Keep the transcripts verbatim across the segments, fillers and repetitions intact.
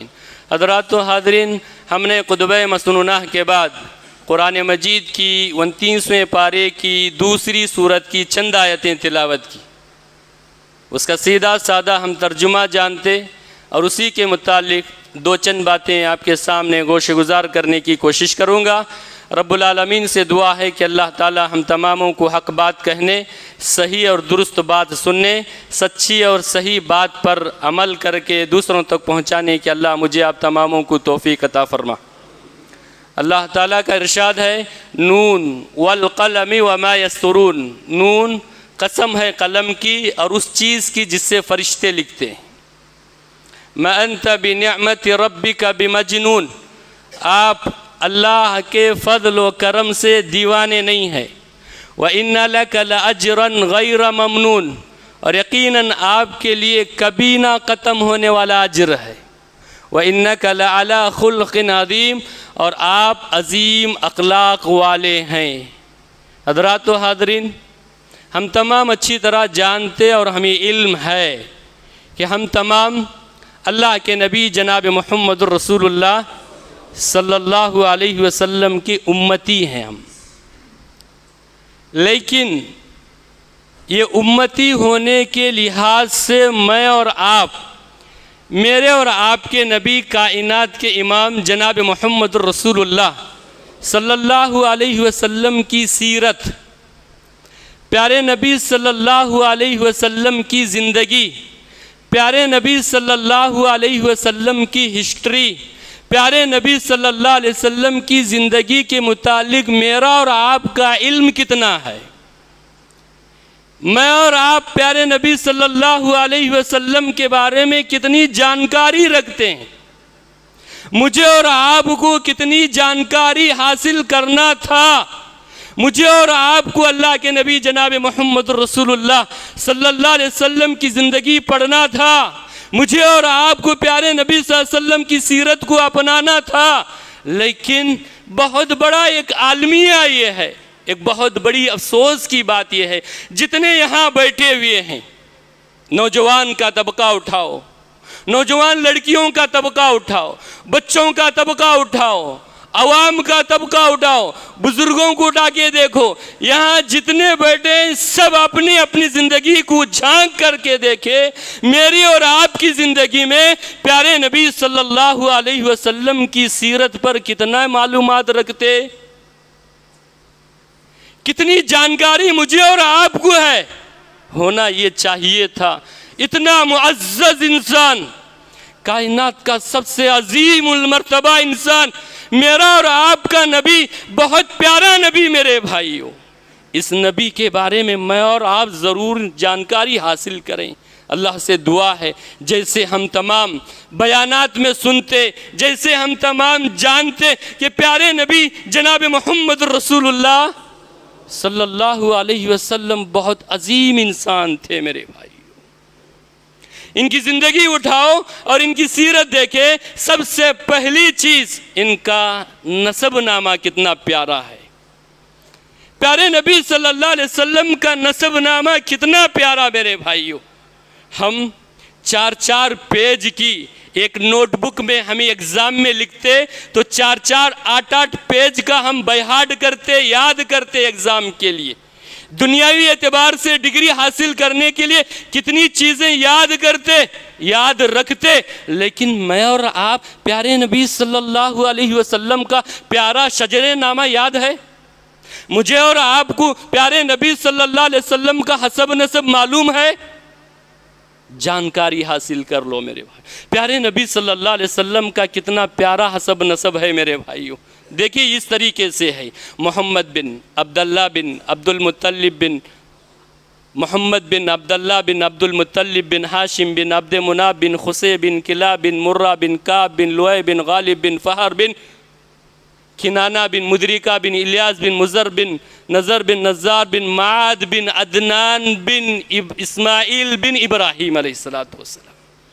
حضرات و حاضرین، ہم نے قطبہ مسنونہ کے بعد قرآن مجید کی انتیسویں پارے کی دوسری سورت کی چند آیتیں تلاوت کی۔ اس کا سیدھا سادہ ہم ترجمہ جانتے اور اسی کے متعلق دو چند باتیں آپ کے سامنے گوش گزار کرنے کی کوشش کروں گا۔ رب العالمین سے دعا ہے کہ اللہ تعالی ہم تماموں کو حق بات کہنے، صحیح اور درست بات سننے، سچی اور صحیح بات پر عمل کر کے دوسروں تک پہنچانے کی اللہ مجھے آپ تماموں کو توفیق عطا فرما۔ اللہ تعالیٰ کا ارشاد ہے، نون والقلم وما یسطرون، نون قسم ہے قلم کی اور اس چیز کی جس سے فرشتے لکھتے ہیں۔ ما انت بنعمت ربک بمجنون، آپ اللہ کے فضل و کرم سے دیوانے نہیں ہیں۔ وَإِنَّ لَكَ لَأَجْرًا غَيْرَ مَمْنُونَ، اور یقیناً آپ کے لیے کبھی نہ ختم ہونے والا اجر ہے۔ وَإِنَّكَ لَعَلَىٰ خُلْقٍ عَظِيمٍ، اور آپ عظیم اخلاق والے ہیں۔ حضرات و حاضرین، ہم تمام اچھی طرح جانتے اور ہمیں علم ہے کہ ہم تمام اللہ کے نبی جناب محمد الرسول اللہ صلی اللہ علیہ وسلم کی امتی ہیں ہم، لیکن یہ امتی ہونے کے لحاظ سے میں اور آپ، میرے اور آپ کے نبی کائنات کے امام جناب محمد الرسول اللہ صلی اللہ علیہ وسلم کی سیرت، پیارے نبی صلی اللہ علیہ وسلم کی زندگی، پیارے نبی صلی اللہ علیہ وسلم کی ہسٹری، پیارے نبی صلی اللہ علیہ وسلم کی زندگی کے متعلق میرا اور آپ کا علم کتنا ہے؟ میں اور آپ پیارے نبی صلی اللہ علیہ وسلم کے بارے میں کتنی جانکاری رکھتے ہیں؟ مجھے اور آپ کو کتنی جانکاری حاصل کرنا تھا؟ مجھے اور آپ کو اللہ کے نبی جناب محمد رسول اللہ صلی اللہ علیہ وسلم کی زندگی پڑھنا تھا، مجھے اور آپ کو پیارے نبی صلی اللہ علیہ وسلم کی سیرت کو اپنانا تھا، لیکن بہت بڑا ایک عالمیہ یہ ہے، ایک بہت بڑی افسوس کی بات یہ ہے، جتنے یہاں بیٹھے ہوئے ہیں، نوجوان کا طبقہ اٹھاؤ، نوجوان لڑکیوں کا طبقہ اٹھاؤ، بچوں کا طبقہ اٹھاؤ، عوام کا طبقہ اٹھاؤ، بزرگوں کو اٹھا کے دیکھو، یہاں جتنے بیٹھے ہیں سب اپنی اپنی زندگی کو جھانک کر کے دیکھے، میری اور آپ کی زندگی میں پیارے نبی صلی اللہ علیہ وسلم کی سیرت پر کتنا معلومات رکھتے، کتنی جانکاری مجھے اور آپ کو ہے؟ ہونا یہ چاہیے تھا۔ اتنا معزز انسان، کائنات کا سب سے عظیم المرتبہ انسان، میرا اور آپ کا نبی، بہت پیارا نبی میرے بھائیوں، اس نبی کے بارے میں میں اور آپ ضرور جانکاری حاصل کریں۔ اللہ سے دعا ہے جیسے ہم تمام بیانات میں سنتے، جیسے ہم تمام جانتے کہ پیارے نبی جناب محمد رسول اللہ صلی اللہ علیہ وسلم بہت عظیم انسان تھے میرے بھائی، ان کی زندگی اٹھاؤ اور ان کی سیرت دیکھے، سب سے پہلی چیز ان کا نسب نامہ کتنا پیارا ہے۔ پیارے نبی صلی اللہ علیہ وسلم کا نسب نامہ کتنا پیارا میرے بھائیوں۔ ہم چار چار پیج کی ایک نوٹ بک میں ہمیں ایگزام میں لکھتے تو چار چار آٹھ آٹھ پیج کا ہم بائہارٹ کرتے، یاد کرتے ایگزام کے لیے۔ دنیاوی اعتبار سے ڈگری حاصل کرنے کے لیے کتنی چیزیں یاد کرتے، یاد رکھتے، لیکن میں اور آپ پیارے نبی صلی اللہ علیہ وسلم کا پیارا شجر نامہ یاد ہے؟ مجھے اور آپ کو پیارے نبی صلی اللہ علیہ وسلم کا حسب نسب معلوم ہے؟ جانکاری حاصل کر لو میرے بھائی، پیارے نبی صلی اللہ علیہ وسلم کا کتنا پیارا حسب نسب ہے میرے بھائیوں۔ دیکھیے اس طریقے سے ہے، محمد بن عبداللہ بن عبد المطلب بن محمد بن عبداللہ بن عبد المطلب بن ہاشم بن عبد مناف بن خصی بن کلاب بن مرہ بن کعب بن لؤی بن غالب بن فہر بن کنانہ بن مدرکہ بن الیاس بن مزر بن نظر بن نزار بن معاد بن عدنان بن اسماعیل بن ابراہیم علیہ السلام۔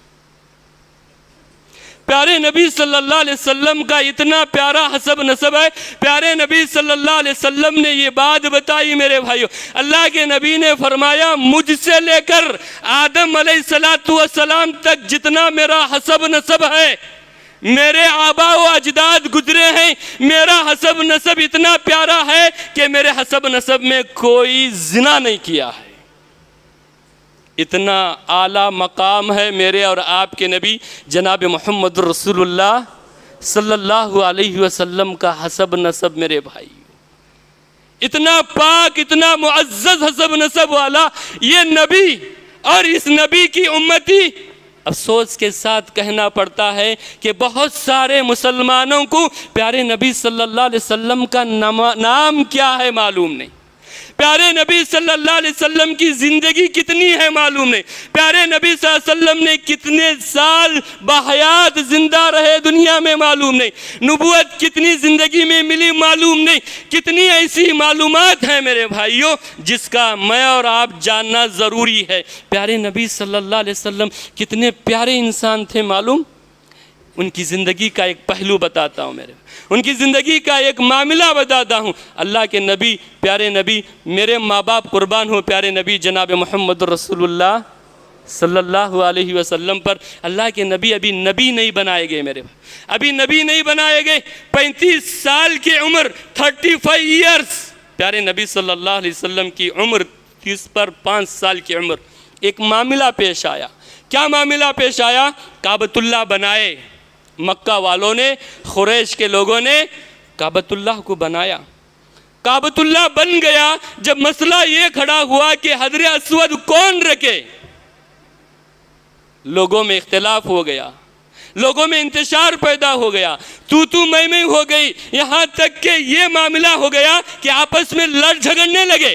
پیارے نبی صلی اللہ علیہ وسلم کا اتنا پیارا حسب نسب ہے، پیارے نبی صلی اللہ علیہ وسلم نے یہ بات بتائی میرے بھائیو، اللہ کے نبی نے فرمایا مجھ سے لے کر آدم علیہ السلام تک جتنا میرا حسب نسب ہے، میرے آبا و اجداد گزرے ہیں، میرا حسب نسب اتنا پیارا ہے کہ میرے حسب نسب میں کوئی زنا نہیں کیا ہے۔ اتنا اعلیٰ مقام ہے میرے اور آپ کے نبی جناب محمد رسول اللہ صلی اللہ علیہ وسلم کا حسب نسب میرے بھائی، اتنا پاک، اتنا معزز حسب نسب والا یہ نبی اور اس نبی کی امتی۔ افسوس کے ساتھ کہنا پڑتا ہے کہ بہت سارے مسلمانوں کو پیارے نبی صلی اللہ علیہ وسلم کا نام کیا ہے معلوم نہیں، پیارے نبی صلی اللہ علیہ وسلم کی زندگی کتنی ہے معلوم نہیں، پیارے نبی صلی اللہ علیہ وسلم نے کتنے سال بحیات زندہ رہے دنیا میں معلوم نہیں، نبوت کتنی زندگی میں ملی معلوم نہیں۔ کتنی ایسی معلومات ہیں میرے بھائیوں جس کا میں اور آپ جاننا ضروری ہے۔ پیارے نبی صلی اللہ علیہ وسلم کتنے پیارے انسان تھے معلوم؟ ان کی زندگی کا ایک پہلو بتاتا ہوں میرے، ان کی زندگی کا ایک معاملہ بتاتا ہوں۔ اللہ کے نبی، پیارے نبی، میرے ماں باپ قربان ہو پیارے نبی جناب محمد رسول اللہ صلی اللہ علیہ وسلم پر۔ اللہ کے نبی ابھی نبی نہیں بنائے گئے میرے، ابھی نبی نہیں بنائے گئے۔ پینتیس سال کی عمر، تھرٹی فائیو ایئرز، پیارے نبی صلی اللہ علیہ وسلم کی عمر، تیس پر پانچ سال کی عمر، ایک معاملہ پیش آیا۔ کیا معاملہ پیش آیا؟ کعبۃ اللہ بنائے مکہ والوں نے، قریش کے لوگوں نے کعبۃ اللہ کو بنایا۔ کعبۃ اللہ بن گیا، جب مسئلہ یہ کھڑا ہوا کہ حجر اسود کون رکھے، لوگوں میں اختلاف ہو گیا، لوگوں میں انتشار پیدا ہو گیا، تو تو میں میں ہو گئی، یہاں تک کہ یہ معاملہ ہو گیا کہ آپس میں لڑ جھگڑنے لگے۔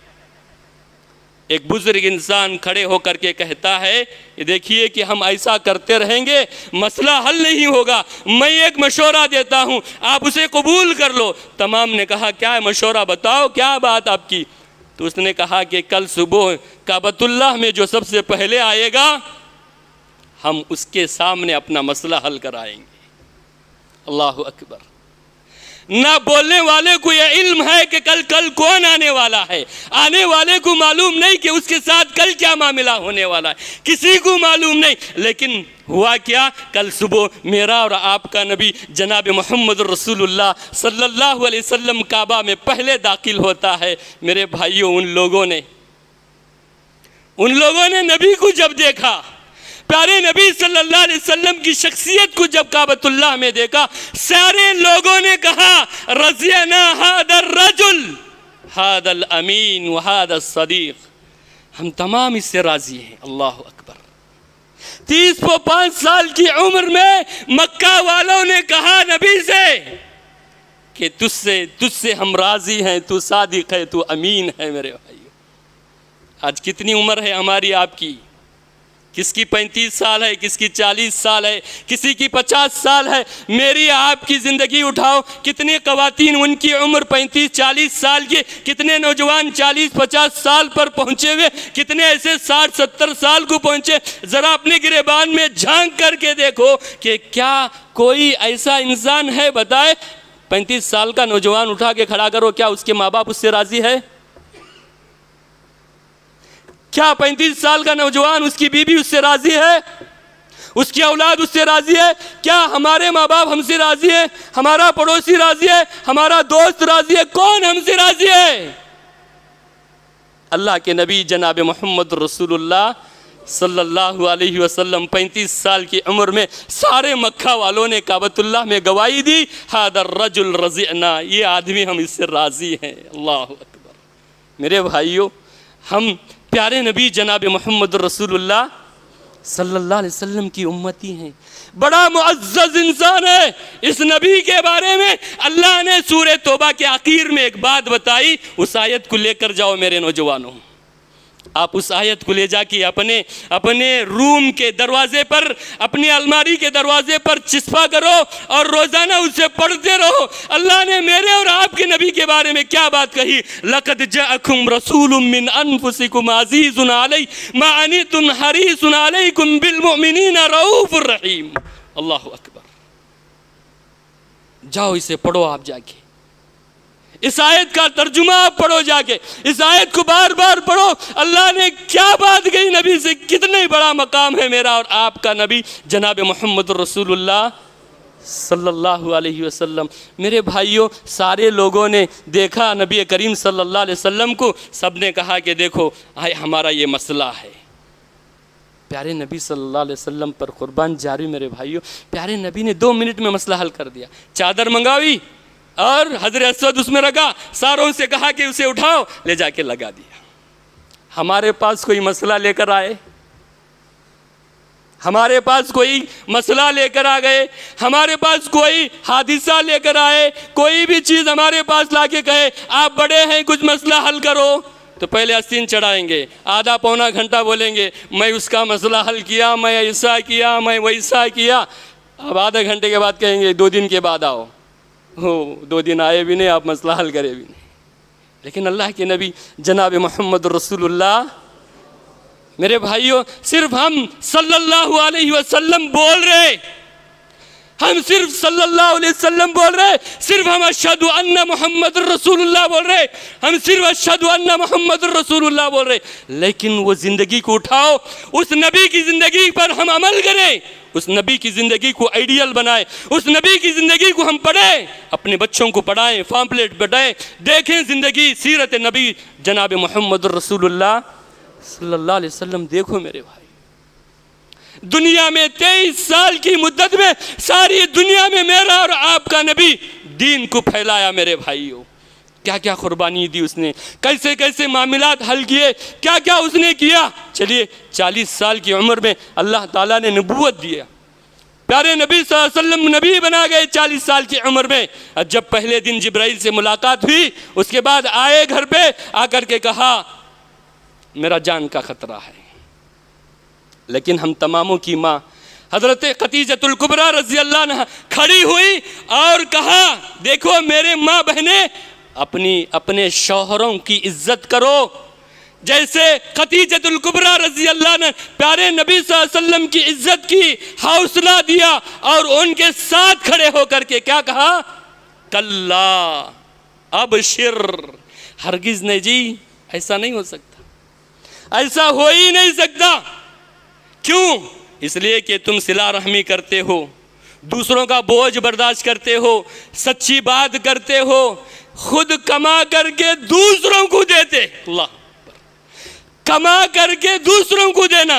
ایک بزرگ انسان کھڑے ہو کر کے کہتا ہے کہ دیکھیے کہ ہم ایسا کرتے رہیں گے مسئلہ حل نہیں ہوگا، میں ایک مشورہ دیتا ہوں، آپ اسے قبول کر لو۔ تمام نے کہا کیا ہے مشورہ، بتاؤ کیا بات آپ کی؟ تو اس نے کہا کہ کل صبح کعبۃ اللہ میں جو سب سے پہلے آئے گا ہم اس کے سامنے اپنا مسئلہ حل کرائیں گے۔ اللہ اکبر۔ نہ بولنے والے کو یہ علم ہے کہ کل کل کون آنے والا ہے، آنے والے کو معلوم نہیں کہ اس کے ساتھ کل کیا معاملہ ہونے والا ہے، کسی کو معلوم نہیں۔ لیکن ہوا کیا، کل صبح میرا اور آپ کا نبی جناب محمد رسول اللہ صلی اللہ علیہ وسلم کعبہ میں پہلے داخل ہوتا ہے۔ میرے بھائیوں، ان لوگوں نے ان لوگوں نے نبی کو جب دیکھا، پیارے نبی صلی اللہ علیہ وسلم کی شخصیت کو جب کعبۃ اللہ میں دیکھا، سارے لوگوں نے کہا رضینا ھذا الرجل ھذا الامین وھذا الصدیق، ہم تمام اس سے راضی ہیں۔ اللہ اکبر۔ تیس پو پانچ سال کی عمر میں مکہ والوں نے کہا نبی سے کہ تجھ سے تجھ سے ہم راضی ہیں، تو صادق ہے، تو امین ہے۔ میرے بھائیو، آج کتنی عمر ہے ہماری آپ کی؟ کس کی پینتیس سال ہے، کس کی چالیس سال ہے، کسی کی پچاس سال ہے۔ میری آپ کی زندگی اٹھاؤ، کتنے خواتین ان کی عمر پینتیس چالیس سال کی، کتنے نوجوان چالیس پچاس سال پر پہنچے ہوئے، کتنے ایسے ساٹھ ستر سال کو پہنچے۔ ذرا اپنے گریبان میں جھانک کر کے دیکھو کہ کیا کوئی ایسا انسان ہے، بتائے پینتیس سال کا نوجوان اٹھا کے کھڑا کرو، کیا اس کے ماں باپ اس سے راضی ہے؟ کیا پینتیس سال کا نوجوان اس کی بیوی اس سے راضی ہے؟ اس کی اولاد اس سے راضی ہے؟ کیا ہمارے ماں باپ ہم سے راضی ہے؟ ہمارا پڑوسی راضی ہے؟ ہمارا دوست راضی ہے؟ کون ہم سے راضی ہے؟ اللہ کے نبی جناب محمد رسول اللہ صلی اللہ علیہ وسلم پینتیس سال کی عمر میں سارے مکہ والوں نے کعبۃ اللہ میں گواہی دی، ھذا الرجل رضینا، یہ آدمی ہم اس سے راضی ہیں۔ اللہ اکبر۔ میرے بھائیوں، ہم پیارے نبی جناب محمد رسول اللہ صلی اللہ علیہ وسلم کی امتی ہیں، بڑا معزز انسان ہے۔ اس نبی کے بارے میں اللہ نے سورہ توبہ کے آخر میں ایک بات بتائی، اس آیت کو لے کر جاؤ میرے نوجوانوں، آپ اس آیت کو لے جا کے اپنے اپنے روم کے دروازے پر، اپنی الماری کے دروازے پر چسپا کرو اور روزانہ اسے پڑھتے رہو۔ اللہ نے میرے اور آپ کے نبی کے بارے میں کیا بات کہی؟ لَقَدْ جَاءَكُمْ رَسُولٌ مِّنْ أَنفُسِكُمْ عَزِيزٌ عَلَيْهِ مَا عَنِتُمْ حَرِيصٌ عَلَيْكُمْ بِالْمُؤْمِنِينَ رَؤُوفٌ رَحِيمٌ۔ اللہ اکبر۔ جاؤ اسے پڑھو، آپ جا کے اس آیت کا ترجمہ آپ پڑھو، جا کے اس آیت کو بار بار پڑھو۔ اللہ نے کیا بات کہی نبی سے، کتنے بڑا مقام ہے میرا اور آپ کا نبی جناب محمد رسول اللہ صلی اللہ علیہ وسلم۔ میرے بھائیوں، سارے لوگوں نے دیکھا نبی کریم صلی اللہ علیہ وسلم کو، سب نے کہا کہ دیکھو آئے ہمارا یہ مسئلہ ہے۔ پیارے نبی صلی اللہ علیہ وسلم پر قربان جاری میرے بھائیوں، پیارے نبی نے دو منٹ میں مسئلہ حل کر دیا۔ چادر منگاوی اور حجر اسود اس میں رکھا، ساروں سے کہا کہ اسے اٹھاؤ، لے جا کے لگا دیا۔ ہمارے پاس کوئی مسئلہ لے کر آئے، ہمارے پاس کوئی مسئلہ لے کر آ گئے، ہمارے پاس کوئی حادثہ لے کر آئے، کوئی بھی چیز ہمارے پاس لا کے کہے آپ بڑے ہیں کچھ مسئلہ حل کرو، تو پہلے آستین چڑھائیں گے، آدھا پونا گھنٹہ بولیں گے میں اس کا مسئلہ حل کیا، میں ایسا کیا، میں ویسا کیا۔ اب آدھے گھنٹے کے بعد کہیں گے دو دن کے بعد آؤ، ہو دو دن آئے بھی نہیں، آپ مسئلہ حل کرے بھی نہیں۔ لیکن اللہ کے نبی جناب محمد رسول اللہ، میرے بھائیوں، صرف ہم صلی اللہ علیہ وسلم بول رہے، ہم صرف صلی اللہ علیہ وسلم بول رہے، صرف ہم اشہد ان محمد رسول اللہ بول رہے، ہم صرف اشہد ان محمد رسول اللہ بول رہے، لیکن وہ زندگی کو اٹھاؤ، اس نبی کی زندگی پر ہم عمل کریں، اس نبی کی زندگی کو آئیڈیل بنائیں، اس نبی کی زندگی کو ہم پڑھیں، اپنے بچوں کو پڑھائیں، پامپلیٹ پڑھائیں، دیکھیں زندگی سیرت نبی جناب محمد رسول اللہ صلی اللہ علیہ وسلم۔ دیکھو میرے بھائی، دنیا میں تیئیس سال کی مدت میں ساری دنیا میں میرا اور آپ کا نبی دین کو پھیلایا میرے بھائیوں۔ کیا کیا قربانی دی اس نے، کیسے کیسے معاملات حل کیے، کیا کیا اس نے کیا۔ چلیے چالیس سال کی عمر میں اللہ تعالیٰ نے نبوت دیا، پیارے نبی صلی اللہ علیہ وسلم نبی بنا گئے چالیس سال کی عمر میں۔ جب پہلے دن جبرائیل سے ملاقات ہوئی، اس کے بعد آئے گھر پہ، آ کر کے کہا میرا جان کا خطرہ ہے، لیکن ہم تماموں کی ماں حضرت خدیجۃ الکبریٰ رضی اللہ عنہ کھڑی ہوئی اور کہا دیکھو میرے ماں بہنیں، اپنی اپنے شوہروں کی عزت کرو، جیسے خدیجۃ الکبریٰ رضی اللہ عنہ پیارے نبی صلی اللہ علیہ وسلم کی عزت کی، حوصلہ دیا اور ان کے ساتھ کھڑے ہو کر کے کیا کہا، کلا ابشر، ہرگز نہیں جی، ایسا نہیں ہو سکتا، ایسا ہو ہی نہیں سکتا۔ کیوں؟ اس لیے کہ تم صلہ رحمی کرتے ہو، دوسروں کا بوجھ برداشت کرتے ہو، سچی بات کرتے ہو، خود کما کر کے دوسروں کو دیتے، اللہ کما کر کے دوسروں کو دینا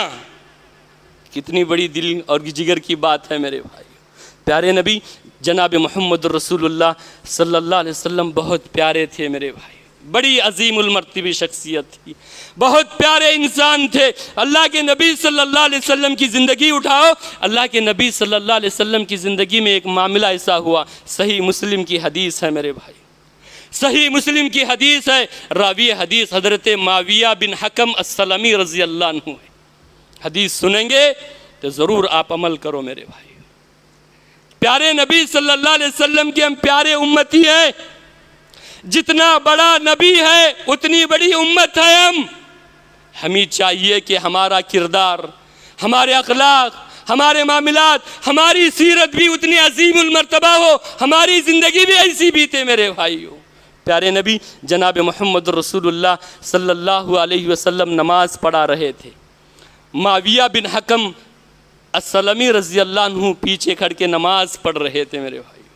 کتنی بڑی دل اور جگر کی بات ہے میرے بھائی۔ پیارے نبی جناب محمد رسول اللہ صلی اللہ علیہ وسلم بہت پیارے تھے میرے بھائی، بڑی عظیم المرتبہ شخصیت تھی، بہت پیارے انسان تھے۔ اللہ کے نبی صلی اللہ علیہ وسلم کی زندگی اٹھاؤ، اللہ کے نبی صلی اللہ علیہ وسلم کی زندگی میں ایک معاملہ ایسا ہوا، صحیح مسلم کی حدیث ہے میرے بھائی، صحیح مسلم کی حدیث ہے، راوی حدیث حضرت معاویہ بن حکم السلمی رضی اللہ عنہ ہے۔ حدیث سنیں گے تو ضرور آپ عمل کرو میرے بھائی۔ پیارے نبی صلی اللہ علیہ وسلم کے ہم پیارے امتی ہیں، جتنا بڑا نبی ہے اتنی بڑی امت ہے ہم۔ ہمیں چاہیے کہ ہمارا کردار، ہمارے اخلاق، ہمارے معاملات، ہماری سیرت بھی اتنی عظیم المرتبہ ہو، ہماری زندگی بھی ایسی بیتے میرے بھائیو۔ پیارے نبی جناب محمد رسول اللہ صلی اللہ علیہ وسلم نماز پڑھا رہے تھے، معاویہ بن حکم السلمی رضی اللہ عنہ پیچھے کھڑ کے نماز پڑھ رہے تھے میرے بھائی۔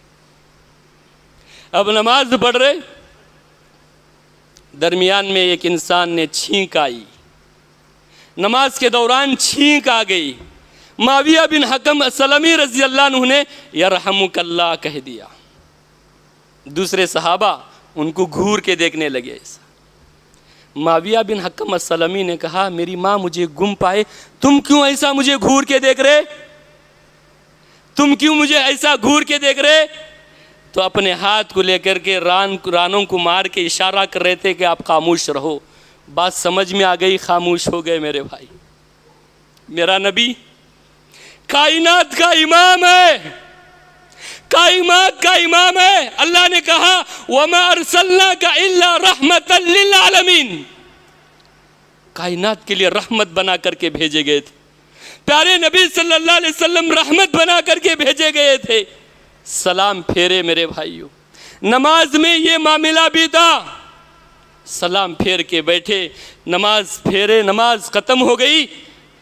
اب نماز پڑھ رہے، درمیان میں ایک انسان نے چھینک آئی، نماز کے دوران چھینک آ گئی، معاویہ بن حکم السلمی رضی اللہ عنہ نے یرحمک اللہ کہہ دیا۔ دوسرے صحابہ ان کو گھور کے دیکھنے لگے ایسا۔ معاویہ بن حکم السلمی نے کہا میری ماں مجھے گم پائے، تم کیوں ایسا مجھے گھور کے دیکھ رہے، تم کیوں مجھے ایسا گھور کے دیکھ رہے؟ تو اپنے ہاتھ کو لے کر کے ران رانوں کو مار کے اشارہ کر رہے تھے کہ آپ خاموش رہو۔ بات سمجھ میں آ گئی، خاموش ہو گئے میرے بھائی۔ میرا نبی کائنات کا امام ہے، کائنات کا امام ہے، اللہ نے کہا وَمَا أَرْسَلْنَاكَ إِلَّا رَحْمَةً لِلْعَالَمِينَ، کائنات کے لیے رحمت بنا کر کے بھیجے گئے تھے۔ پیارے نبی صلی اللہ علیہ وسلم رحمت بنا کر کے بھیجے گئے تھے۔ سلام پھیرے میرے بھائیو، نماز میں یہ معاملہ بھی تھا، سلام پھیر کے بیٹھے، نماز پھیرے، نماز ختم ہو گئی،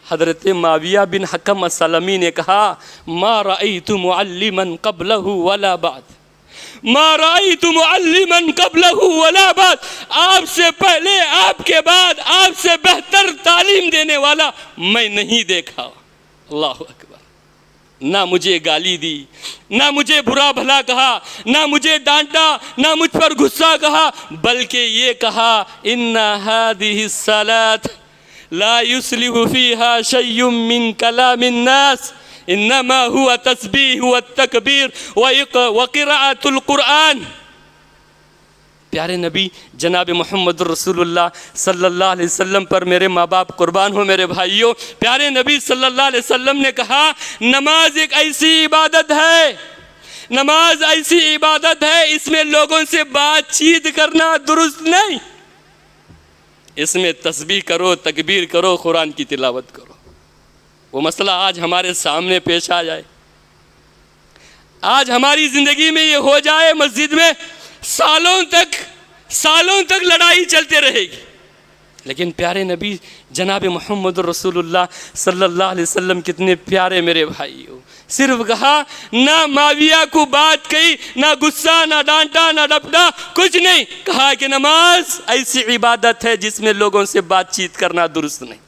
حضرت معاویہ بن حکم السلمی نے کہا ما رأیت معلما قبلہ ولا بعد، ما رأیت معلما قبلہ ولا بعد، آپ سے پہلے آپ کے بعد آپ سے بہتر تعلیم دینے والا میں نہیں دیکھا۔ اللہ اکبر۔ نہ مجھے گالی دی، نہ مجھے برا بھلا کہا، نہ مجھے ڈانٹا، نہ مجھ پر غصہ کہا، بلکہ یہ کہا ان هذه الصلاة لا يصلح فيها شيء من كلام الناس انما هو تسبیح والتکبیر وقراءة القرآن۔ پیارے نبی جناب محمد رسول اللہ صلی اللہ علیہ وسلم پر میرے ماں باپ قربان ہو میرے بھائیوں، پیارے نبی صلی اللہ علیہ وسلم نے کہا نماز ایک ایسی عبادت ہے، نماز ایسی عبادت ہے اس میں لوگوں سے بات چیت کرنا درست نہیں، اس میں تسبیح کرو، تکبیر کرو، قرآن کی تلاوت کرو۔ وہ مسئلہ آج ہمارے سامنے پیش آ جائے، آج ہماری زندگی میں یہ ہو جائے، مسجد میں سالوں تک سالوں تک لڑائی چلتے رہے گی، لیکن پیارے نبی جناب محمد رسول اللہ صلی اللہ علیہ وسلم کتنے پیارے میرے بھائیوں، صرف کہا نہ معاویہ کو بات کہی، نہ غصہ، نہ ڈانٹا، نہ ڈپٹا، کچھ نہیں، کہا کہ نماز ایسی عبادت ہے جس میں لوگوں سے بات چیت کرنا درست نہیں۔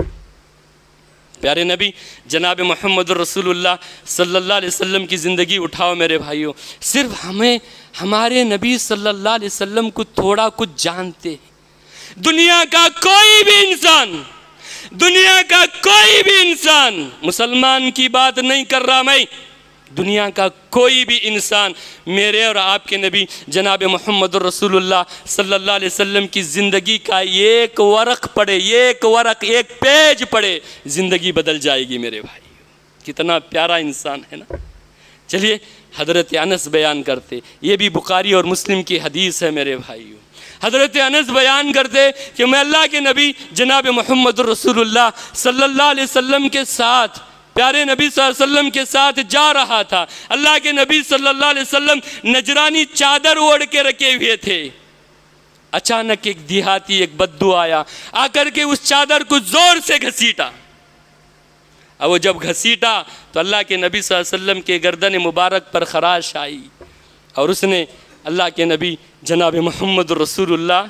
پیارے نبی جناب محمد رسول اللہ صلی اللہ علیہ وسلم کی زندگی اٹھاؤ میرے بھائیوں، صرف ہمیں ہمارے نبی صلی اللہ علیہ وسلم کو تھوڑا کچھ جانتے ہیں۔ دنیا کا کوئی بھی انسان، دنیا کا کوئی بھی انسان، مسلمان کی بات نہیں کر رہا میں، دنیا کا کوئی بھی انسان میرے اور آپ کے نبی جناب محمد رسول اللہ صلی اللہ علیہ وسلم کی زندگی کا ایک ورق پڑھے، ایک ورق، ایک پیج پڑھے، زندگی بدل جائے گی میرے بھائی۔ کتنا پیارا انسان ہے نا۔ چلیے حضرت انس بیان کرتے، یہ بھی بخاری اور مسلم کی حدیث ہے میرے بھائیوں۔ حضرت انس بیان کرتے کہ میں اللہ کے نبی جناب محمد رسول اللہ صلی اللہ علیہ وسلم کے ساتھ، پیارے نبی صلی اللہ علیہ وسلم کے ساتھ جا رہا تھا۔ اللہ کے نبی صلی اللہ علیہ وسلم نجرانی چادر اوڑھ کے رکھے ہوئے تھے۔ اچانک ایک دیہاتی ایک بدو آیا، آ کر کے اس چادر کو زور سے گھسیٹا، اور وہ جب گھسیٹا تو اللہ کے نبی صلی اللہ علیہ وسلم کے گردن مبارک پر خراش آئی، اور اس نے اللہ کے نبی جناب محمد رسول اللہ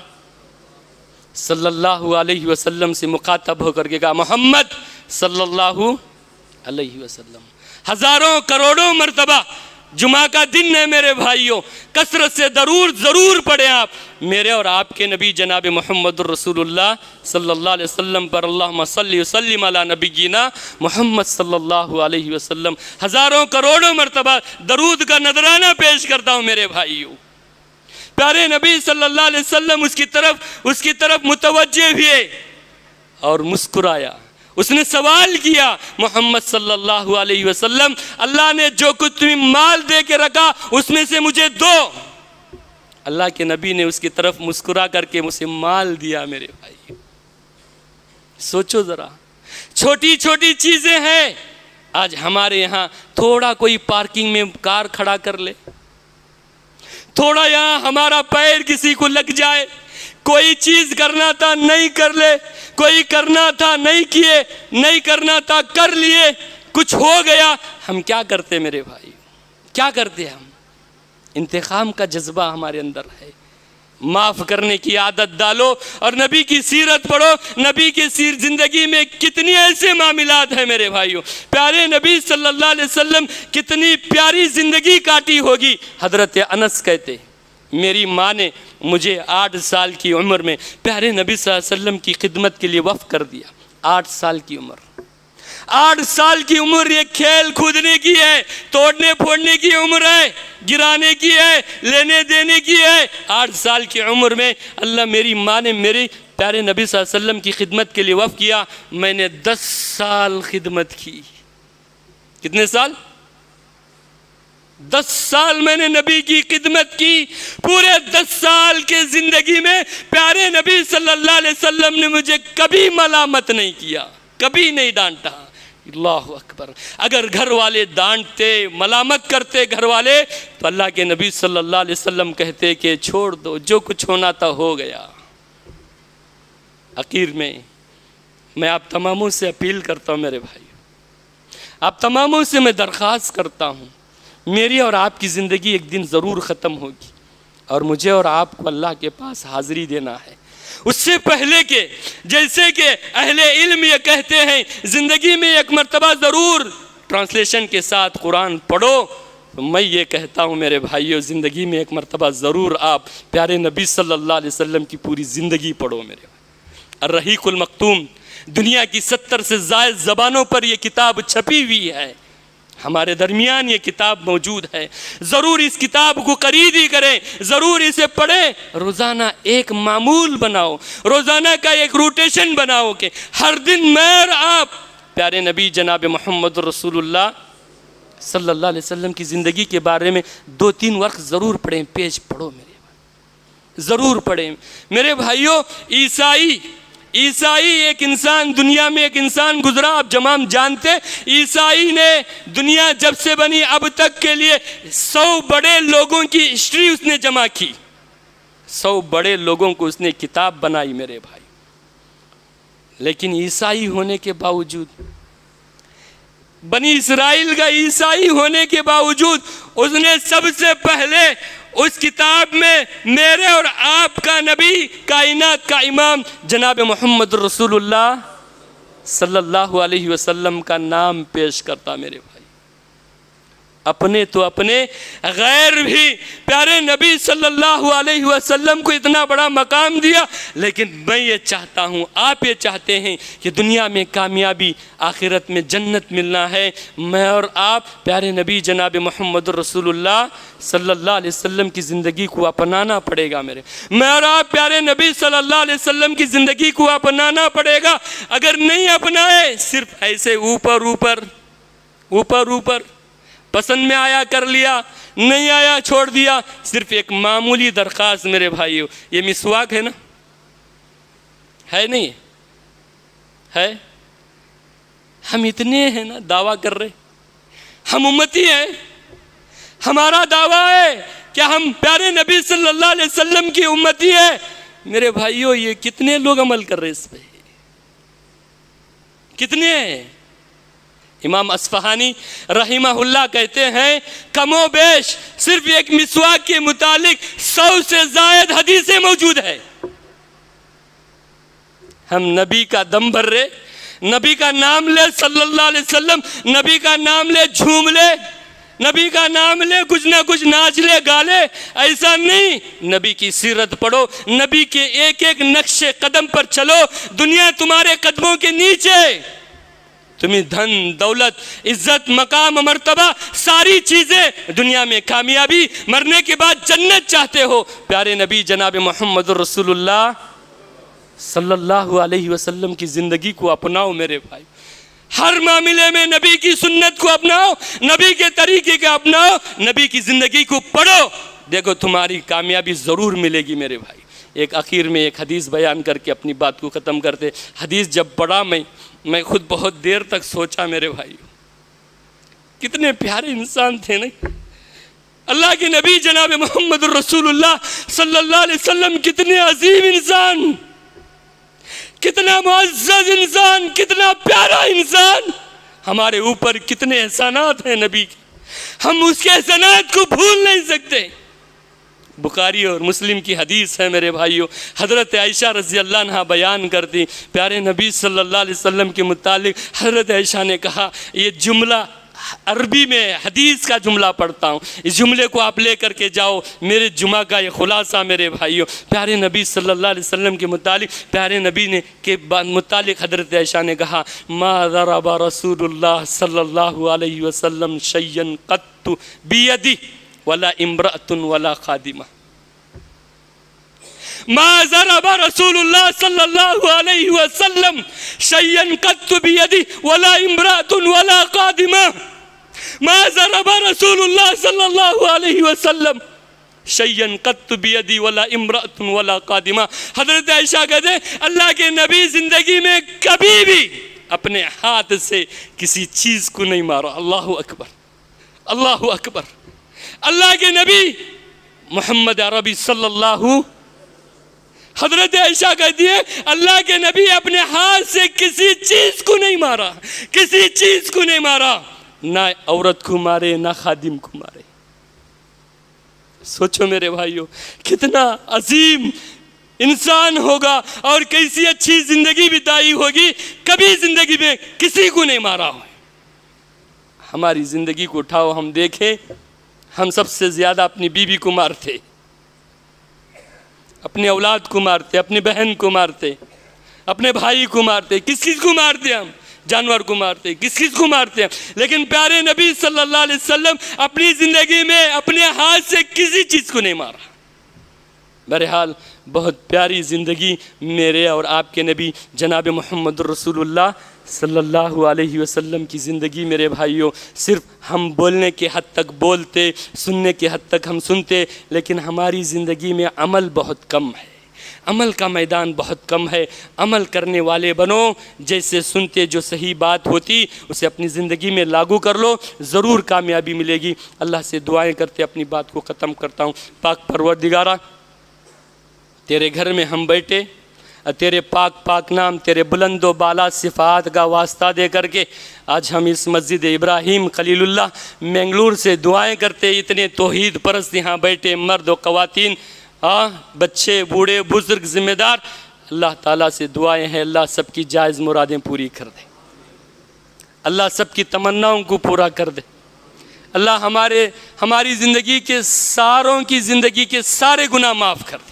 صلی اللہ علیہ وسلم سے مخاطب ہو کر کے کہا محمد صلی اللہ علیہ وسلم، ہزاروں کروڑوں مرتبہ جمعہ کا دن ہے میرے بھائیوں، کثرت سے درود ضرور پڑھیں آپ میرے اور آپ کے نبی جناب محمد رسول اللہ صلی اللہ علیہ وسلم پر، اللہم صلی وسلم علی نبینا محمد صلی اللہ علیہ وسلم، ہزاروں کروڑوں مرتبہ درود کا نذرانہ پیش کرتا ہوں میرے بھائیوں۔ پیارے نبی صلی اللہ علیہ وسلم اس کی طرف اس کی طرف متوجہ ہوئے اور مسکرایا، اس نے سوال کیا محمد صلی اللہ علیہ وسلم، اللہ نے جو کچھ تمہیں مال دے کے رکھا اس میں سے مجھے دو۔ اللہ کے نبی نے اس کی طرف مسکرا کر کے مجھے مال دیا میرے بھائی۔ سوچو ذرا، چھوٹی چھوٹی چیزیں ہیں، آج ہمارے یہاں تھوڑا کوئی پارکنگ میں کار کھڑا کر لے، تھوڑا یہاں ہمارا پیر کسی کو لگ جائے، کوئی چیز کرنا تھا نہیں کر لے، کوئی کرنا تھا نہیں کیے، نہیں کرنا تھا کر لیے، کچھ ہو گیا، ہم کیا کرتے میرے بھائی؟ کیا کرتے ہم؟ انتقام کا جذبہ ہمارے اندر ہے، معاف کرنے کی عادت ڈالو اور نبی کی سیرت پڑھو۔ نبی کی سیر زندگی میں کتنی ایسے معاملات ہیں میرے بھائیوں، پیارے نبی صلی اللہ علیہ وسلم کتنی پیاری زندگی کاٹی ہوگی۔ حضرت انس کہتے میری ماں نے مجھے آٹھ سال کی عمر میں پیارے نبی صلی اللہ علیہ وسلم کی خدمت کے لیے وقف کر دیا۔ آٹھ سال کی عمر، آٹھ سال کی عمر یہ کھیل کودنے کی ہے، توڑنے پھوڑنے کی عمر ہے، گرانے کی ہے، لینے دینے کی ہے۔ آٹھ سال کی عمر میں اللہ میری ماں نے میرے پیارے نبی صلی اللہ علیہ وسلم کی خدمت کے لیے وقف کیا، میں نے دس سال خدمت کی۔ کتنے سال؟ دس سال میں نے نبی کی خدمت کی۔ پورے دس سال کے زندگی میں پیارے نبی صلی اللہ علیہ وسلم نے مجھے کبھی ملامت نہیں کیا، کبھی نہیں ڈانٹا۔ اللہ اکبر۔ اگر گھر والے ڈانٹتے، ملامت کرتے گھر والے، تو اللہ کے نبی صلی اللہ علیہ وسلم کہتے کہ چھوڑ دو، جو کچھ ہونا تھا ہو گیا۔ اخیر میں میں آپ تماموں سے اپیل کرتا ہوں میرے بھائی، آپ تماموں سے میں درخواست کرتا ہوں، میری اور آپ کی زندگی ایک دن ضرور ختم ہوگی اور مجھے اور آپ کو اللہ کے پاس حاضری دینا ہے۔ اس سے پہلے کہ جیسے کہ اہل علم یہ کہتے ہیں زندگی میں ایک مرتبہ ضرور ٹرانسلیشن کے ساتھ قرآن پڑھو، تو میں یہ کہتا ہوں میرے بھائیو، زندگی میں ایک مرتبہ ضرور آپ پیارے نبی صلی اللہ علیہ وسلم کی پوری زندگی پڑھو میرے بھائی۔ الرحیق المختوم، دنیا کی ستر سے زائد زبانوں پر یہ کتاب چھپی ہوئی ہے، ہمارے درمیان یہ کتاب موجود ہے، ضرور اس کتاب کو خریدی کریں، ضرور اسے پڑھیں، روزانہ ایک معمول بناؤ، روزانہ کا ایک روٹیشن بناؤ کہ ہر دن میں اور آپ پیارے نبی جناب محمد رسول اللہ صلی اللہ علیہ وسلم کی زندگی کے بارے میں دو تین وقت ضرور پڑھیں، پیج پڑھو میرے بھائی، ضرور پڑھیں میرے بھائیوں۔ عیسائی عیسائی ایک انسان، دنیا میں ایک انسان گزرا، آپ جمام جانتے، عیسائی نے دنیا جب سے بنی اب تک کے لیے سو بڑے لوگوں کی ہسٹری اس نے جمع کی، سو بڑے لوگوں کو اس نے کتاب بنائی میرے بھائی۔ لیکن عیسائی ہونے کے باوجود، بنی اسرائیل کا عیسائی ہونے کے باوجود، اس نے سب سے پہلے اس کتاب میں میرے اور آپ کا نبی، کائنات کا امام جناب محمد رسول اللہ صلی اللہ علیہ وسلم کا نام پیش کرتا میرے بھائی۔ اپنے تو اپنے، غیر بھی پیارے نبی صلی اللہ علیہ وسلم کو اتنا بڑا مقام دیا، لیکن میں یہ چاہتا ہوں، آپ یہ چاہتے ہیں کہ دنیا میں کامیابی، آخرت میں جنت ملنا ہے، میں اور آپ پیارے نبی جناب محمد رسول اللہ صلی اللہ علیہ وسلم کی زندگی کو اپنانا پڑے گا میرے، میں اور آپ پیارے نبی صلی اللہ علیہ وسلم کی زندگی کو اپنانا پڑے گا۔ اگر نہیں اپنائے، صرف ایسے اوپر اوپر اوپر اوپر پسند میں آیا کر لیا، نہیں آیا چھوڑ دیا، صرف ایک معمولی درخواست میرے بھائیو، یہ مسواک ہے نا، ہے نہیں ہے؟ ہم اتنے ہیں نا دعویٰ کر رہے، ہم امتی ہیں، ہمارا دعویٰ ہے کہ ہم پیارے نبی صلی اللہ علیہ وسلم کی امتی ہے میرے بھائیو۔ یہ کتنے لوگ عمل کر رہے اس پہ؟ کتنے ہیں؟ امام اصفہانی رحمہ اللہ کہتے ہیں کم و بیش صرف ایک مسواک کے متعلق سو سے زائد حدیثیں موجود ہیں۔ ہم نبی کا دم بھر رہے، نبی کا نام لے صلی اللہ علیہ وسلم، نبی کا نام لے جھوم لے، نبی کا نام لے کچھ نہ کچھ ناچ لے گا لے، ایسا نہیں۔ نبی کی سیرت پڑھو، نبی کے ایک ایک نقش قدم پر چلو، دنیا تمہارے قدموں کے نیچے، تمہیں دھن دولت عزت مقام مرتبہ ساری چیزیں دنیا میں کامیابی، مرنے کے بعد جنت چاہتے ہو، پیارے نبی جناب محمد رسول اللہ صلی اللہ علیہ وسلم کی زندگی کو اپناؤ میرے بھائی۔ ہر معاملے میں نبی کی سنت کو اپناؤ، نبی کے طریقے کو اپناؤ، نبی کی زندگی کو پڑھو، دیکھو تمہاری کامیابی ضرور ملے گی میرے بھائی۔ ایک آخر میں ایک حدیث بیان کر کے اپنی بات کو ختم کرتے۔ حدیث جب پڑھا میں میں خود بہت دیر تک سوچا میرے بھائی، کتنے پیارے انسان تھے نہیں، اللہ کے نبی جناب محمد رسول اللہ صلی اللہ علیہ وسلم کتنے عظیم انسان، کتنا معزز انسان، کتنا پیارا انسان، ہمارے اوپر کتنے احسانات ہیں نبی کے، ہم اس کے احسانات کو بھول نہیں سکتے۔ بخاری اور مسلم کی حدیث ہے میرے بھائیوں، حضرت عائشہ رضی اللہ عنہ بیان کرتی، پیارے نبی صلی اللہ علیہ وسلم کے متعلق حضرت عائشہ نے کہا، یہ جملہ عربی میں حدیث کا جملہ پڑھتا ہوں، اس جملے کو آپ لے کر کے جاؤ، میرے جمعہ کا یہ خلاصہ میرے بھائیوں، پیارے نبی صلی اللہ علیہ وسلم کے متعلق، پیارے نبی نے کے متعلق حضرت عائشہ نے کہا، ما ضرب رسول اللہ صلی اللہ علیہ وسلم شیئا قط بیدی ولا امرأة ولا خادمہ، ما ضرب رسول اللہ صلی اللہ علیہ وسلم شیئا قط بیدی ولا امرأة ولا خادمہ، ما ضرب رسول اللہ صلی اللہ علیہ وسلم شیئا قط بیدی ولا امرأة ولا خادمہ۔ حضرت عائشہ کہتے ہیں اللہ کے نبی زندگی میں کبھی بھی اپنے ہاتھ سے کسی چیز کو نہیں مارا۔ اللہ اکبر، اللہ اکبر۔ اللہ کے نبی محمد عربی صلی اللہ حضرت عائشہ کہتی ہے اللہ کے نبی اپنے ہاتھ سے کسی چیز کو نہیں مارا، کسی چیز کو نہیں مارا، نہ عورت کو مارے نہ خادم کو مارے۔ سوچو میرے بھائیو کتنا عظیم انسان ہوگا اور کیسی اچھی زندگی بتائی ہوگی، کبھی زندگی میں کسی کو نہیں مارا ہو۔ ہماری زندگی کو اٹھاؤ، ہم دیکھیں، ہم سب سے زیادہ اپنی بیوی کو مارتے، اپنے اولاد کو مارتے، اپنی بہن کو مارتے، اپنے بھائی کو مارتے، کس کس کو مارتے ہم؟ جانور کو مارتے، کس کس کو مارتے ہیں؟ لیکن پیارے نبی صلی اللہ علیہ وسلم اپنی زندگی میں اپنے ہاتھ سے کسی چیز کو نہیں مارا۔ بہرحال بہت پیاری زندگی میرے اور آپ کے نبی جناب محمد رسول اللہ صلی اللہ علیہ وسلم کی زندگی میرے بھائیوں، صرف ہم بولنے کے حد تک بولتے، سننے کے حد تک ہم سنتے، لیکن ہماری زندگی میں عمل بہت کم ہے، عمل کا میدان بہت کم ہے۔ عمل کرنے والے بنو، جیسے سنتے جو صحیح بات ہوتی اسے اپنی زندگی میں لاگو کر لو، ضرور کامیابی ملے گی۔ اللہ سے دعائیں کرتے اپنی بات کو ختم کرتا ہوں۔ پاک پروردگارہ، تیرے گھر میں ہم بیٹھے، تیرے پاک پاک نام، تیرے بلند و بالا صفات کا واسطہ دے کر کے آج ہم اس مسجد ابراہیم خلیل اللہ مینگلور سے دعائیں کرتے، اتنے توحید پرست یہاں بیٹھے، مرد و خواتین، ہاں بچے، بوڑھے، بزرگ، ذمہ دار، اللہ تعالیٰ سے دعائیں ہیں اللہ سب کی جائز مرادیں پوری کر دے، اللہ سب کی تمناؤں کو پورا کر دے، اللہ ہمارے ہماری زندگی کے ساروں کی زندگی کے سارے گناہ معاف کر دے۔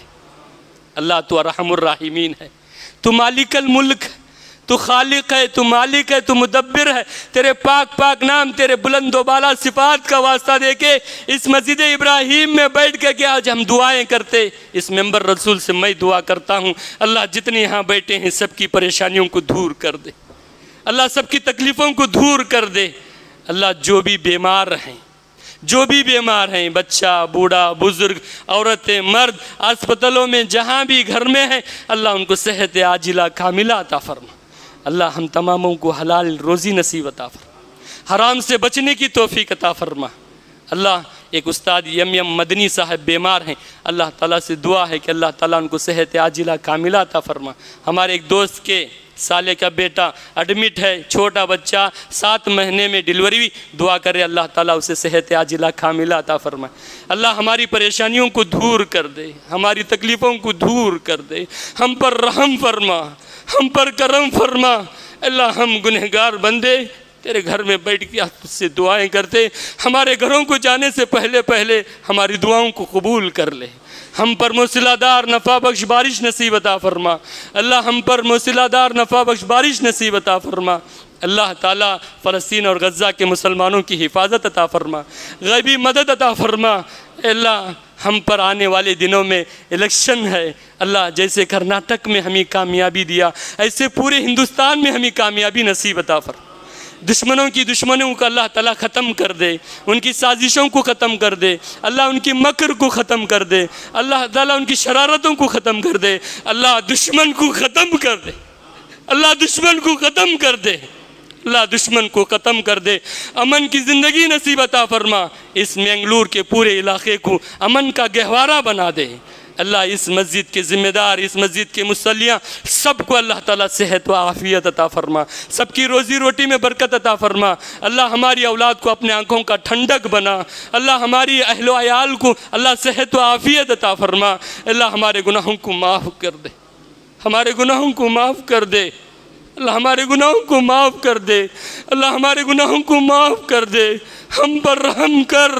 اللہ تو ارحم الراحمین ہے، تو مالک الملک ہے، تو خالق ہے، تو مالک ہے، تو مدبر ہے۔ تیرے پاک پاک نام، تیرے بلند و بالا صفات کا واسطہ دے کے اس مسجد ابراہیم میں بیٹھ کے کہ آج ہم دعائیں کرتے، اس ممبر رسول سے میں دعا کرتا ہوں اللہ جتنے یہاں بیٹھے ہیں سب کی پریشانیوں کو دور کر دے، اللہ سب کی تکلیفوں کو دور کر دے۔ اللہ جو بھی بیمار ہیں، جو بھی بیمار ہیں، بچہ، بوڑھا، بزرگ، عورتیں، مرد، اسپتالوں میں جہاں بھی گھر میں ہیں، اللہ ان کو صحت عاجلہ کاملہ عطا فرما۔ اللہ ہم تماموں کو حلال روزی نصیب عطا فرما، حرام سے بچنے کی توفیق عطا فرما۔ اللہ ایک استاد یم یم مدنی صاحب بیمار ہیں، اللہ تعالیٰ سے دعا ہے کہ اللہ تعالیٰ ان کو صحت عاجلہ کاملہ عطا فرما۔ ہمارے ایک دوست کے سالے کا بیٹا ایڈمٹ ہے، چھوٹا بچہ، سات مہینے میں ڈیلیوری ہوئی، دعا کرے اللہ تعالیٰ اسے صحت عاجلہ کاملہ عطا فرما۔ اللہ ہماری پریشانیوں کو دور کر دے، ہماری تکلیفوں کو دور کر دے، ہم پر رحم فرما، ہم پر کرم فرما۔ اللہ ہم گنہگار بندے تیرے گھر میں بیٹھ کے تجھ سے دعائیں کرتے، ہمارے گھروں کو جانے سے پہلے پہلے ہماری دعاؤں کو قبول کر لے۔ ہم پر موسلا دار نفع بخش بارش نصیب عطا فرما۔ اللہ ہم پر موسلا دار نفع بخش بارش نصیب عطا فرما۔ اللہ تعالیٰ فلسطین اور غزہ کے مسلمانوں کی حفاظت عطا فرما، غیبی مدد عطا فرما۔ اللہ ہم پر آنے والے دنوں میں الیکشن ہے، اللہ جیسے کرناٹک میں ہمیں کامیابی دیا ایسے پورے ہندوستان میں ہمیں کامیابی نصیب عطا فرما۔ دشمنوں کی دشمنوں کو اللہ تعالیٰ ختم کر دے، ان کی سازشوں کو ختم کر دے، اللہ ان کی مکر کو ختم کر دے، اللہ تعالیٰ ان کی شرارتوں کو ختم کر دے، اللہ دشمن کو ختم کر دے، اللہ دشمن کو ختم کر دے، اللہ دشمن کو ختم کر دے۔ امن کی زندگی نصیب عطا فرما، اس مینگلور کے پورے علاقے کو امن کا گہوارہ بنا دے۔ اللہ اس مسجد کے ذمہ دار، اس مسجد کے مصلیاں سب کو اللہ تعالیٰ صحت و عافیت عطا فرما، سب کی روزی روٹی میں برکت عطا فرما۔ اللہ ہماری اولاد کو اپنے آنکھوں کا ٹھنڈک بنا، اللہ ہماری اہل و عیال کو اللہ صحت و عافیت عطا فرما۔ اللہ ہمارے گناہوں کو معاف کر دے، ہمارے گناہوں کو معاف کر دے، اللہ ہمارے گناہوں کو معاف کر دے، اللہ ہمارے گناہوں کو معاف کر دے۔ ہم پر رحم کر،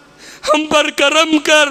ہم پر کرم کر۔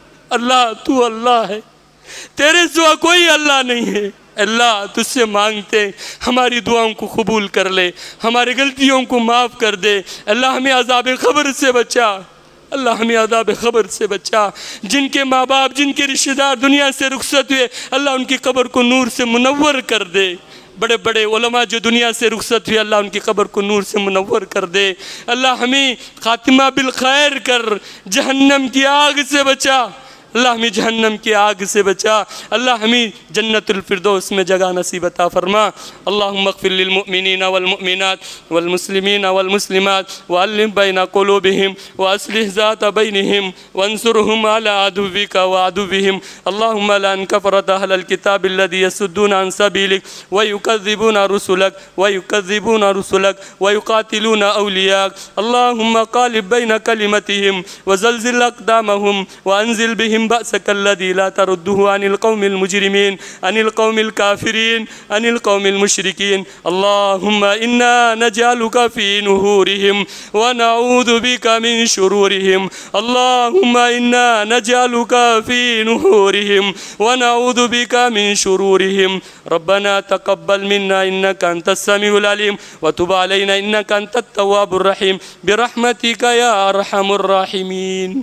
اللہ تو اللہ ہے، تیرے سوا کوئی اللہ نہیں ہے۔ اللہ تجھ سے مانگتے ہماری دعاؤں کو قبول کر لے، ہماری غلطیوں کو معاف کر دے۔ اللہ ہمیں عذاب قبر سے بچا، اللہ ہمیں عذاب قبر سے بچا۔ جن کے ماں باپ، جن کے رشتہ دار دنیا سے رخصت ہوئے، اللہ ان کی قبر کو نور سے منور کر دے۔ بڑے بڑے علماء جو دنیا سے رخصت ہوئے، اللہ ان کی قبر کو نور سے منور کر دے۔ اللہ ہمیں خاتمہ بالخیر کر، جہنم کی آگ سے بچا۔ اللہ ہمیں جہنم کی آگ سے بچا، اللہ ہمیں جنت الفردوس میں جگہ نصیب عطا فرما۔ اللہم اغفر للمؤمنین والمؤمنات والمسلمین والمسلمات وعلم بین قلوبہم واصلح ذات بینہم وانصرہم علی عدوک وعدوہم۔ اللہم لعن کفرۃ اہل الکتاب الذی یصدون عن سبیلک ویکذبون رسلک ویکذبون رسلک ویقاتلون اولیاءک۔ اللہم قالب بین کلمتہم وزلزل اقدامہم وانزل بہم بأسک الذی لا تردہ عن القوم المجرمین عن القوم الكافرین عن القوم المشرکین۔ اللہم انا نجعلک فی نحورہم ونعوذ بک من شرورہم۔ اللہم انا نجعلک فی نحورہم ونعوذ بک من شرورہم۔ ربنا تقبل منا انک انت السمیع العلیم وتب علینا انک انت التواب الرحیم برحمتک یا ارحم الراحمین۔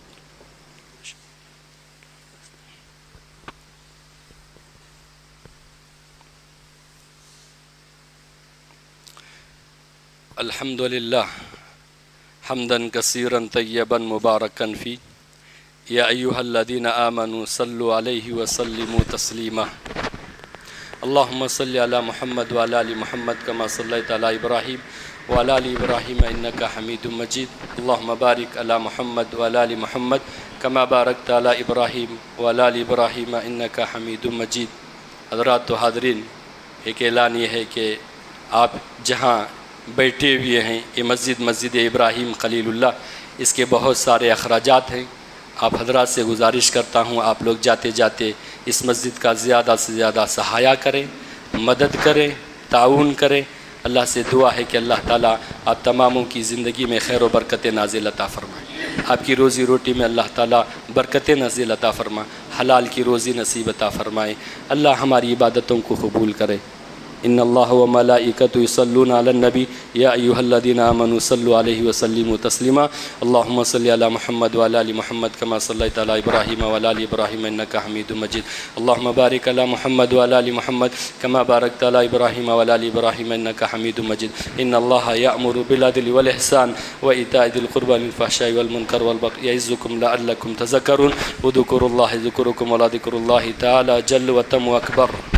الحمد للہ حمدا کثیرا طیبا مبارکا فی یا ایہا الذین آمنوا صلوا علیہ وسلموا تسلیما۔ اللہم صلی علی محمد وعلی آل محمد کما صلیت علی ابراہیم وعلی آل ابراہیم انکا حمید مجید۔ اللہم بارک علی محمد وعلی آل محمد کما بارکت علی ابراہیم وعلی آل ابراہیم انکا حمید مجید۔ حضرات و حاضرین، ایک اعلان یہ ہے کہ آپ جہاں بیٹھے ہوئے ہیں، یہ مسجد مسجد ابراہیم خلیل اللہ، اس کے بہت سارے اخراجات ہیں۔ آپ حضرات سے گزارش کرتا ہوں آپ لوگ جاتے جاتے اس مسجد کا زیادہ سے زیادہ سہایہ کریں، مدد کریں، تعاون کریں۔ اللہ سے دعا ہے کہ اللہ تعالیٰ آپ تماموں کی زندگی میں خیر و برکت نازل عطا فرمائے، آپ کی روزی روٹی میں اللہ تعالیٰ برکت نازل عطا فرمائے، حلال کی روزی نصیب عطا فرمائے۔ اللہ ہماری عبادتوں کو قبول کرے۔ ان اللہ و ملائکتہ یصلون علی النبی یا ایہا الذین آمنوا صلوا علیہ وسلموا تسلیما۔ اللہم صلی علی محمد وعلی آل محمد کما صلیت علی ابراہیم وعلی آل ابراہیم انکا حمید مجید۔ اللہم بارک علی محمد وعلی آل محمد کما بارکت علی ابراہیم وعلی آل ابراہیم انکا حمید مجید۔ ان اللہ یأمر بالعدل والإحسان وإیتاء ذی القربى والفحشاء والمنکر والبغی یعظکم لعلکم تذکرون۔ اذکروا اللہ ذکرکم ولذکر اللہ تعالی جل وتم اکبر۔